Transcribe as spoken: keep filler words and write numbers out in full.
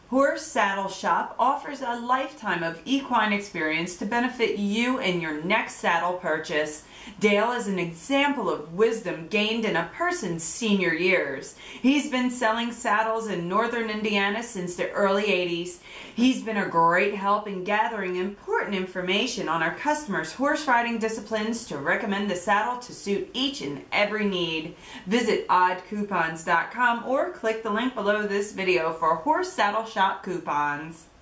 Horse Saddle Shop offers a lifetime of equine experience to benefit you in your next saddle purchase. Dale is an example of wisdom gained in a person's senior years. He's been selling saddles in northern Indiana since the early eighties. He's been a great help in gathering important information on our customers' horse riding disciplines to recommend the saddle to suit each and every need. Visit odd coupons dot com or click the link below this video for Horse Saddle Shop coupons.